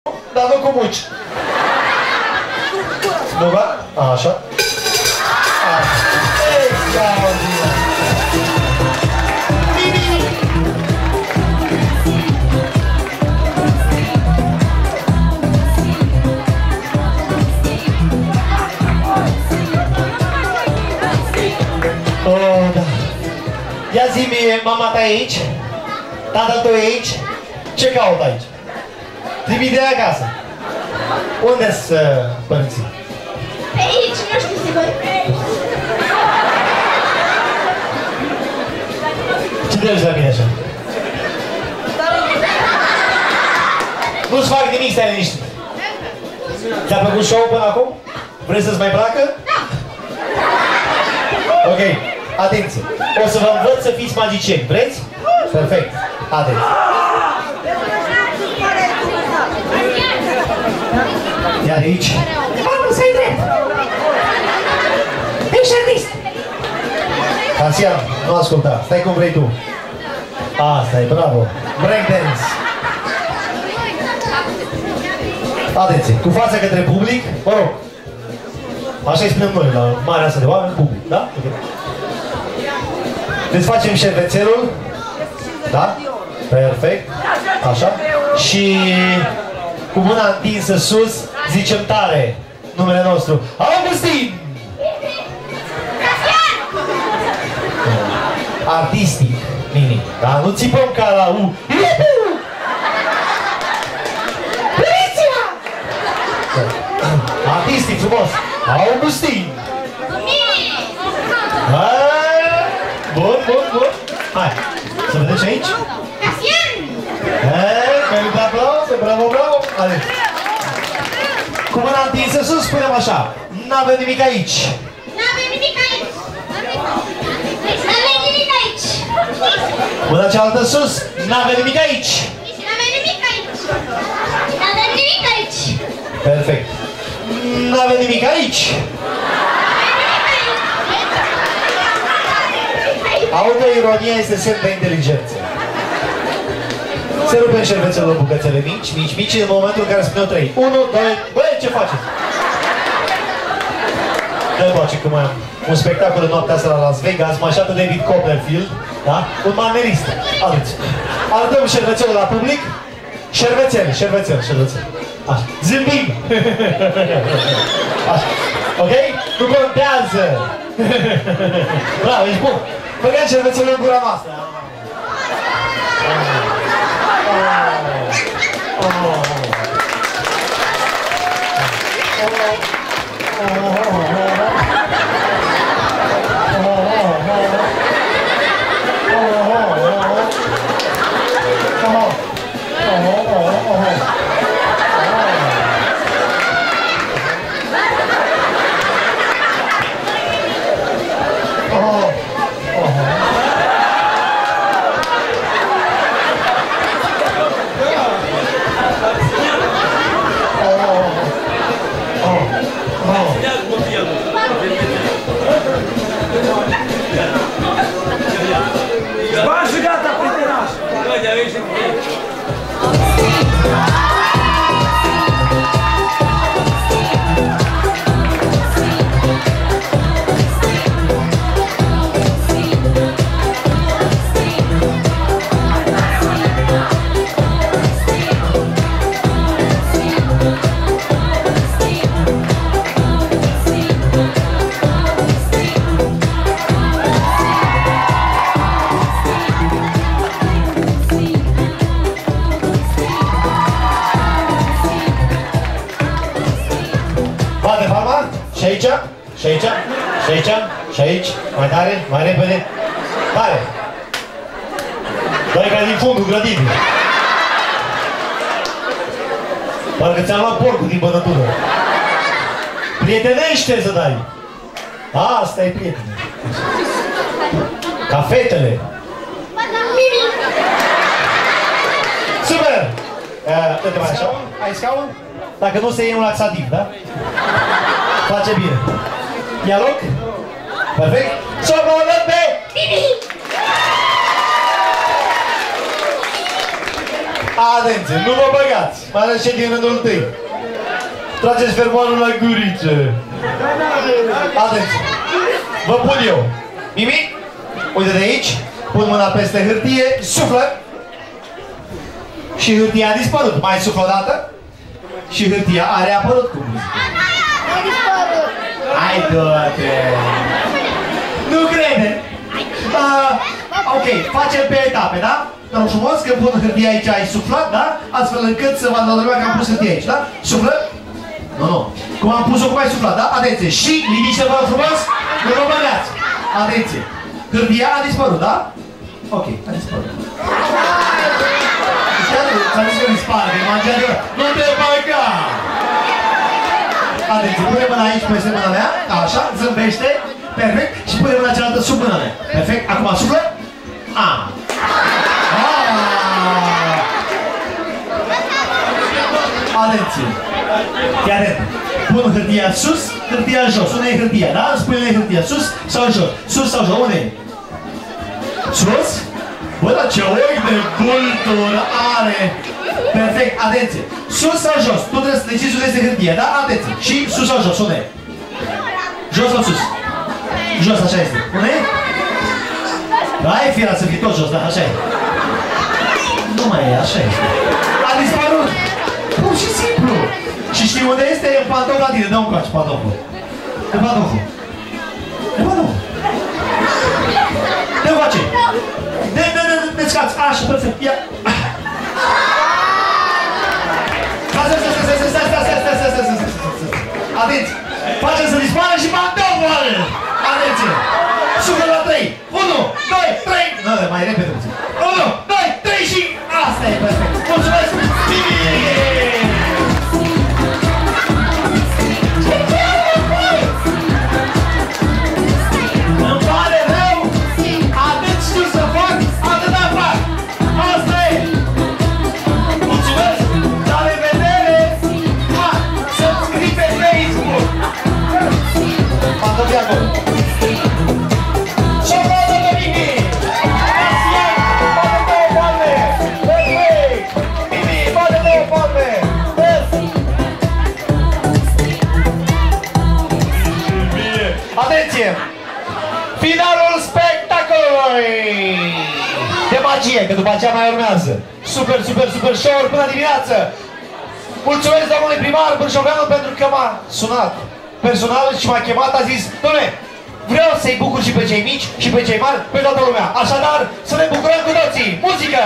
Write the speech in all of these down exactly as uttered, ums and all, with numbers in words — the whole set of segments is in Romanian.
dar nu cu muci. Nu va? A, așa. Extraordinar. Oh, da. Ia zi-mi, mama ta e aici? Tatăl tău e aici? Ce caut aici? Trimite acasă. Unde-s uh, părinții? Pe aici, nu știu sigur. Ce te duci la mine așa? Nu-ți fac nimic, stai liniștit. Ți-a plăcut show-ul până acum? Vrei să-ți mai placă? Da. Ok, atenție. O să vă învăț să fiți magicieni. Vreți? Perfect. Atenție. Iar aici? Mamă, să-i drept! Ești artist! Casian, nu asculta. Stai cum vrei tu. Asta e, bravo. Breakdance. Atenție, cu fața către public, mă rog. Așa-i spunem noi, la marea asta de oameni, public, da? Okay. Deci facem șervețelul. Da? Perfect. Așa. Și cu mâna întinsă sus, zicem tare numele nostru. Augustin! Artistic, Mini. Da? Nu țipăm ca la U. Artistic, frumos. Augustin! Bun, bun, bun. Hai, să vedeți aici. Merită aplauze, bravo, bravo. Alex. Cu mâna întinsă sus, spunem așa. N-avem nimic aici. N-avem nimic aici. N-avem nimic aici. Mâna cealaltă sus. N-avem nimic aici. N-avem nimic aici. N-avem nimic aici. Perfect. N-avem nimic aici. Autoironia este semn de inteligență. Se rupe șervețelul în bucățele mici, mici, mici, în momentul în care spune trei. unu, doi, băi, ce faceți? Dă-mi boace că mai am un spectacol de noaptea asta la Las Vegas, mașată David Copperfield, da? Un manerist. Arăți. Arătăm șervețelul la public. Șervețel, șervețel, șervețel. Așa. Zâmbim! Așa. Ok? Nu contează! Bravo, ești bun! Băgăm șervețelul în gura noastră! Sparge gata, prieteraș! Uite, aveți și Și aici, și aici, și aici, și aici, mai tare, mai repede, tare. Dai ca din fundul grădinii. Parcă ți-am luat porcul din bănătură. Prietenește să dai. Asta e prietene. Ca fetele. Super! Dă-te mai așa. Ai scaun? Dacă nu se iei un laxativ, da? Face bine. Ia loc? Perfect? Să o volăm pe Mimi! Atenție, nu vă băgați, mai ales cei din rândul întâi. Trageți fermoarul la guriță. Atenție, vă pun eu. Mimi, uite de aici, pun mâna peste hârtie, suflă. Și hârtia a dispărut. Mai suflă o dată. Și hârtia a reapărut cu muzică. Hai, du-te! Nu crede! Uh, ok, facem pe etape, da? Dar frumos, când pun hârtia aici, ai suflat, da? Astfel încât să vadă la lumea că am pus hârtia aici, da? Suflă? Nu, nu. Cum am pus-o, cum ai suflat, da? Atenție! Și, liniște-vă frumos, nu vă băgați! Atenție! Hârtia a dispărut, da? Ok, a dispărut. Ți-a zis că dispare, că imagine că nu te băga! Atenție, pune mâna aici peste mâna mea, așa, zâmbește, perfect, și pune mâna cealaltă sub mâna mea. Perfect, acum suflă. A. Atenție. Fii atent. Pun hârtia sus, hârtia jos. Unde e hârtia, da? Spune-ne hârtia sus sau jos. Sus sau jos, unde e? Sus? Bă, dar ce ochi de cultură are! Perfect, atenție! Sus sau jos? Tu trebuie să decizi unde este hârtia, da? Atenție! Și sus sau jos? Unde? Jos sau sus? Jos, așa este. Unde? Da, e fiera să fii tot jos, da? Așa e. Nu mai e, așa este. A dispărut! Pur și simplu! Și știi unde este? E în pantof la tine. Dă un coace, pantoful. Dă pantoful. Dă pantoful. Dă coace. Dă, dă, dă, dă, scați. Așa, perfect. Ia. Stai, stai, stai, stai, stai, stai, stai, stai, stai, stai, stai. Atenție. Face să dispară și pantoful. Atenție. Suflă la trei. unu, doi, trei. Nu, mai repede puțin. unu, doi, trei și... Asta e perfect. Mulțumesc. Îmi pare rău. Atât știu să fac, atâta fac. Asta e. Mulțumesc. La revedere. Ha, să-mi scrii pe Facebook. Pantofi acolo. Atenție! Finalul spectacolului! De magie, că după aceea mai urmează. Super, super, super show până dimineață! Mulțumesc domnului primar Bârșoveanu pentru că m-a sunat personal și m-a chemat, a zis: doamne, vreau să-i bucur și pe cei mici și pe cei mari, pe toată lumea. Așadar, să ne bucurăm cu toții! Muzică!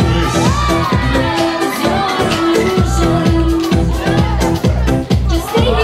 Just stay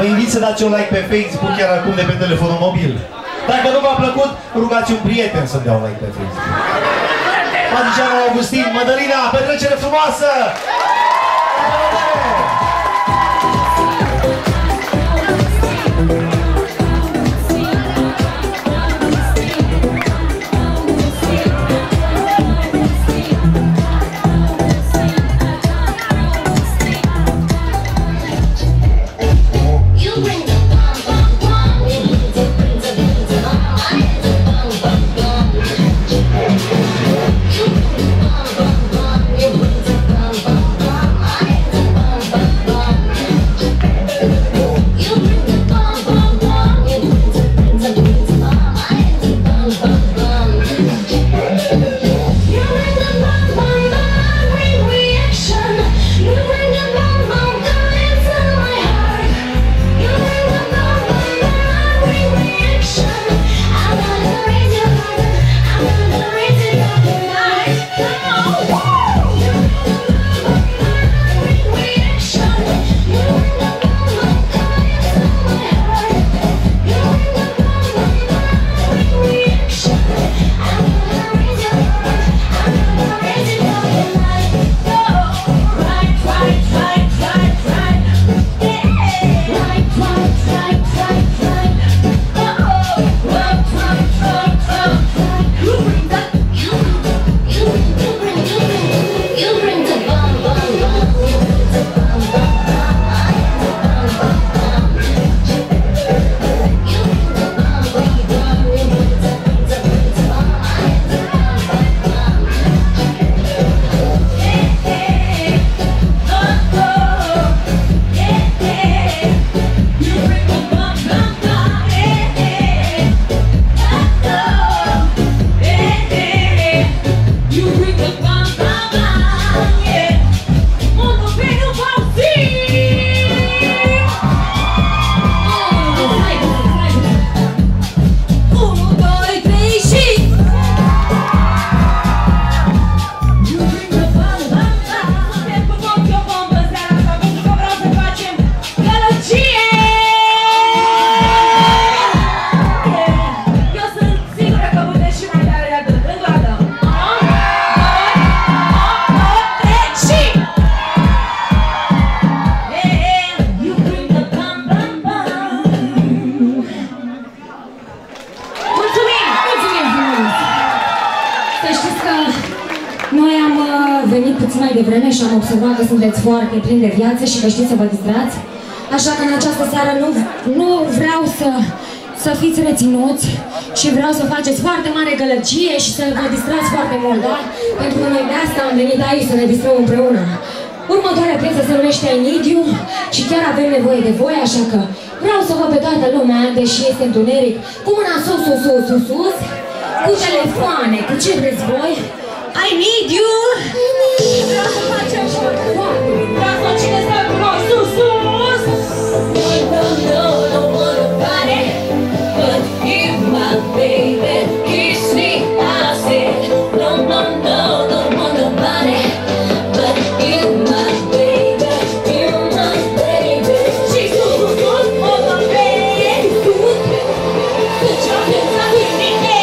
invit să dați un like pe Facebook chiar acum de pe telefonul mobil. Dacă nu v-a plăcut, rugați un prieten să-mi dea un like pe Facebook. Magicianul Augustin, Mădălina, petrecere frumoasă! Și am observat că sunteți foarte plini de viață și că știți să vă distrați. Așa că în această seară nu, nu vreau să, să fiți reținuți și vreau să faceți foarte mare gălăgie și să vă distrați foarte mult, da? Pentru că noi de asta am venit aici să ne distrăm împreună. Următoarea piesă se numește I Need You și chiar avem nevoie de voi, așa că vreau să văd pe toată lumea, deși este întuneric, cu mâna sus, sus, sus, sus, sus, cu telefoane, cu ce vreți voi. I need you! Vreau să facem foarte foarte bine! Vreau să cine stă cu noi sus, sus! No, no, no one nobody but you, my baby. Kiss me, I said. No, no, no, no one nobody but you, my baby. You're my baby. She's sus, sus, sus, oh my baby. Put your hands up in the air.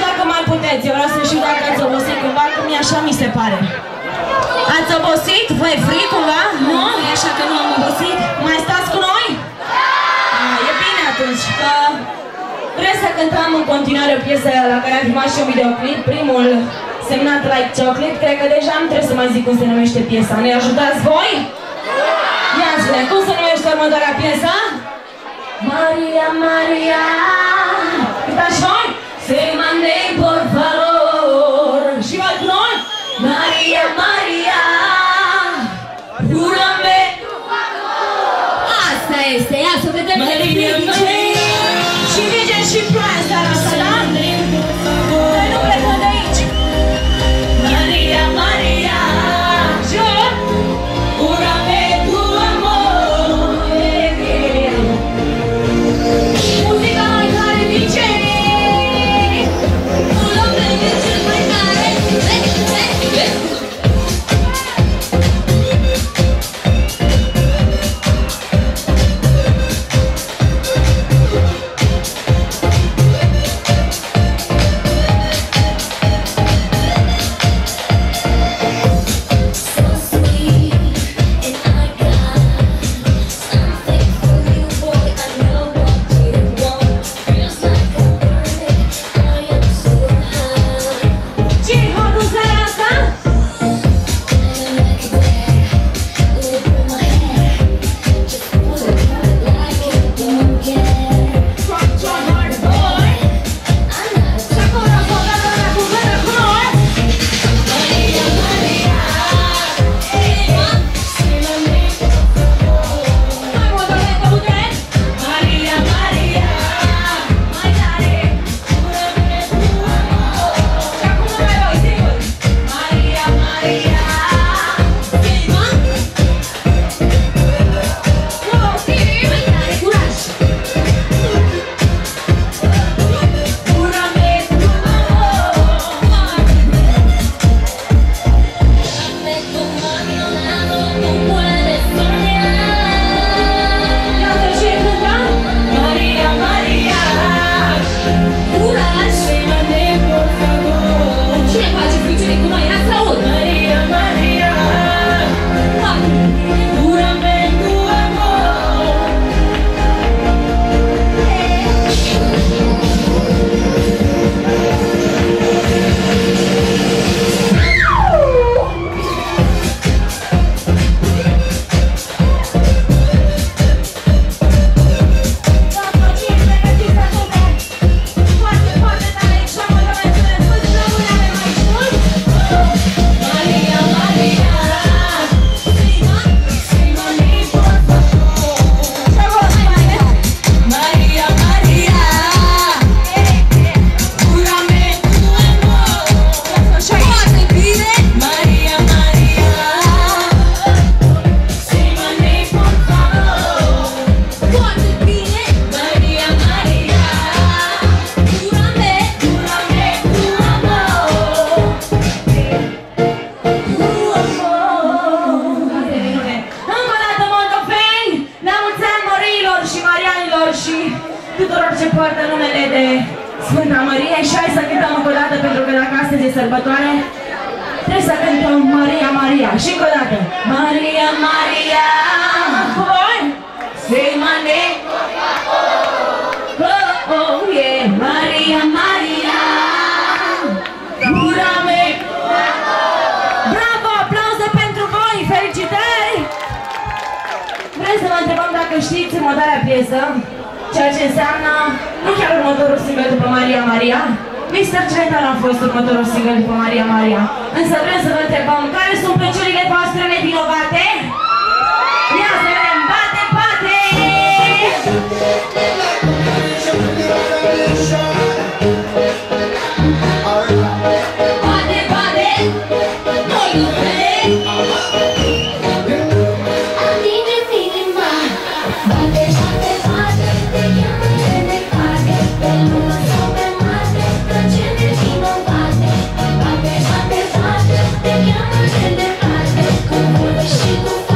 dacă mai puteți, eu vreau să știu dacă ați obosit cumva, că mie așa mi se pare. Ați obosit? Vă e fric cumva? Nu? E așa că nu am obosit? Mai stați cu noi? A, e bine atunci, că vrem să cântăm în continuare o piesă la care am filmat și un videoclip, primul semnat Like Chocolate, cred că deja nu trebuie să mai zic cum se numește piesa. Ne ajutați voi? Ia spune, cum se numește următoarea piesă? Maria, Maria, cântați și voi? Say my name, por favor. Și voi cu noi? Maria, Maria, jurame. Asta este, ia să vedem de Maria, Maria. Și vige și ploaia seara asta, da? Noi nu plecăm de aici. Maria, Maria, jur, jurame tu amor. Muzica mai tare, D J. tuturor ce poartă numele de Sfânta Mărie și hai să cântăm încă o dată, pentru că dacă astăzi e sărbătoare, trebuie să cântăm Maria, Maria. Și încă o dată. Maria, Maria. Cu voi? Say my name. Oh, oh, yeah. Maria, Maria. Jurame. Bravo, aplauze pentru voi, felicitări. Vrem să vă întrebăm dacă știți următoarea piesă, ceea ce înseamnă nu chiar următorul single după Maria, Maria. mister Celentan a fost următorul single după Maria, Maria. Însă vrem să vă întrebăm care sunt păciurile voastre nevinovate? Ia să vedem, bate, bate! Bate, bate! Noi iubesc! She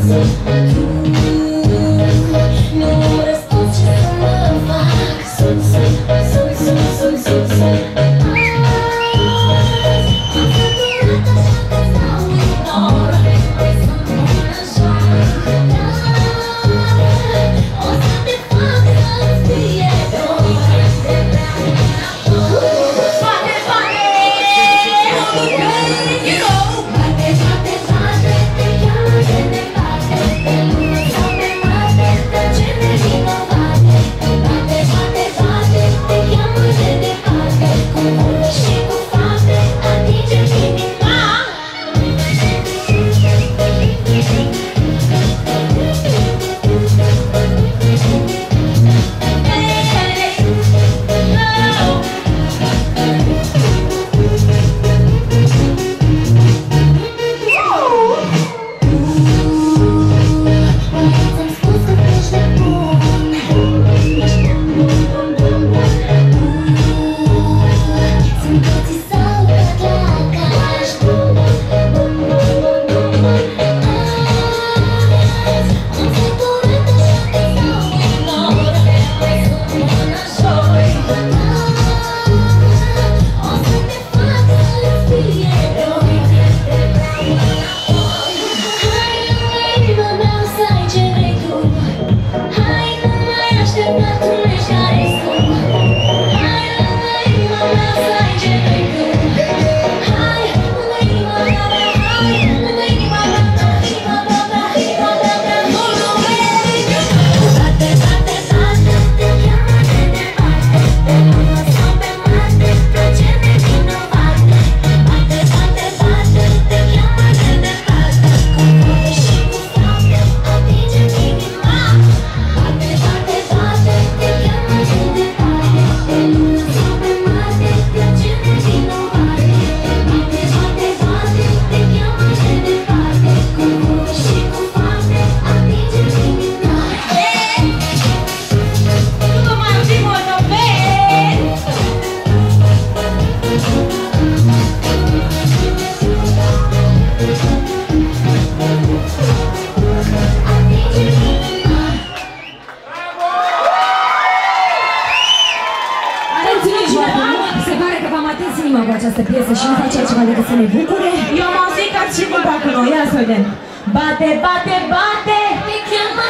Această piesă și nu face altceva decât să ne bucure. Eu am auzit că ați și cântat cu noi, ia să vedem. Bate, bate, bate, te cheamă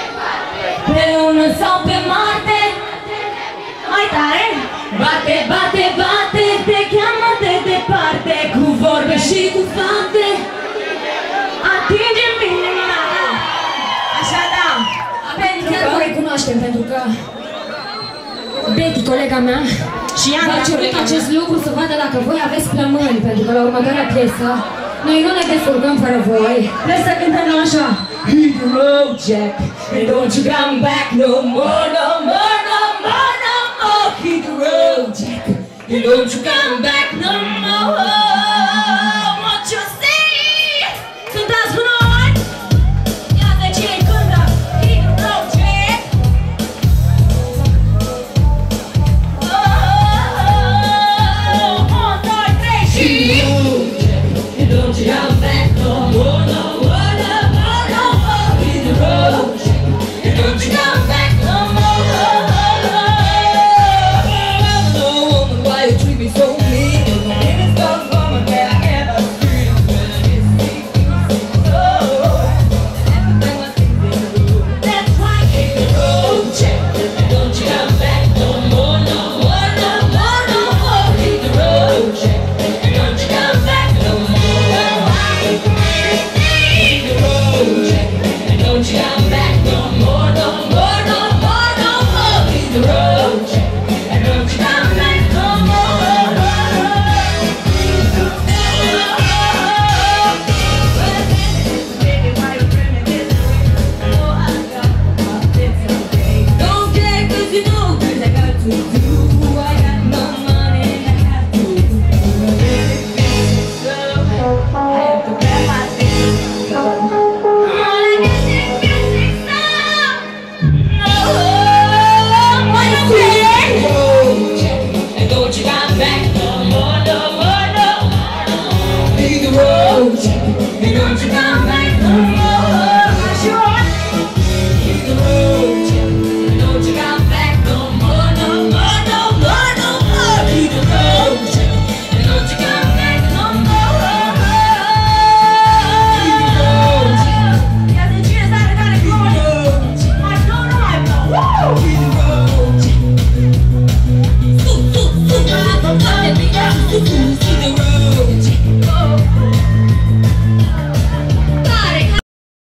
pe lună sau pe Marte. Mai tare. Bate, bate, bate, te cheamă de departe, cu vorbe și cu fapte. Atingem inima. Așa da. Pentru că o recunoaștem, pentru că Betty, colega mea, și Ana, v-a cerut acest lucru să vadă dacă voi aveți plămâni, pentru că la următoarea piesă noi nu ne descurcăm fără voi. Trebuie să cântăm noi așa. Hit the road, Jack, and don't you come back no more, no more, no more, no more. Hit the road, Jack, and don't you come back no more.